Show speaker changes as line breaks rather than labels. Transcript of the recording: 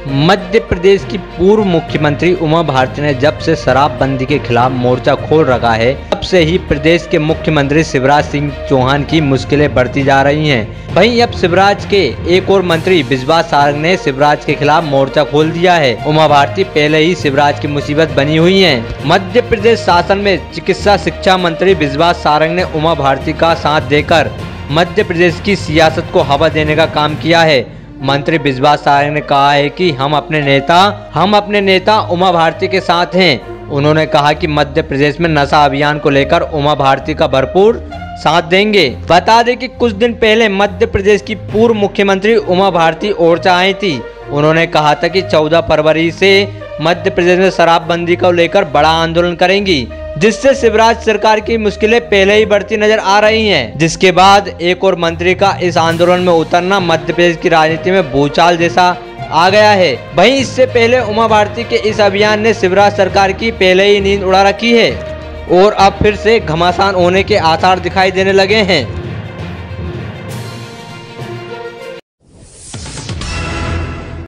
मध्य प्रदेश की पूर्व मुख्यमंत्री उमा भारती ने जब से शराबबंदी के खिलाफ मोर्चा खोल रखा है, तब से ही प्रदेश के मुख्यमंत्री शिवराज सिंह चौहान की मुश्किलें बढ़ती जा रही हैं। वहीं अब शिवराज के एक और मंत्री बिजवा सारंग ने शिवराज के खिलाफ मोर्चा खोल दिया है। उमा भारती पहले ही शिवराज की मुसीबत बनी हुई हैं। मध्य प्रदेश शासन में चिकित्सा शिक्षा मंत्री बिजवा सारंग ने उमा भारती का साथ देकर मध्य प्रदेश की सियासत को हवा देने का काम किया है। मंत्री बिजवा सारंग ने कहा है कि हम अपने नेता उमा भारती के साथ हैं। उन्होंने कहा कि मध्य प्रदेश में नशा अभियान को लेकर उमा भारती का भरपूर साथ देंगे। बता दें कि कुछ दिन पहले मध्य प्रदेश की पूर्व मुख्यमंत्री उमा भारती ओरछा आई थी। उन्होंने कहा था कि 14 फरवरी से मध्य प्रदेश में शराबबंदी को लेकर बड़ा आंदोलन करेंगी, जिससे शिवराज सरकार की मुश्किलें पहले ही बढ़ती नजर आ रही हैं। जिसके बाद एक और मंत्री का इस आंदोलन में उतरना मध्य प्रदेश की राजनीति में भूचाल जैसा आ गया है। वहीं इससे पहले उमा भारती के इस अभियान ने शिवराज सरकार की पहले ही नींद उड़ा रखी है और अब फिर से घमासान होने के आसार दिखाई देने लगे हैं।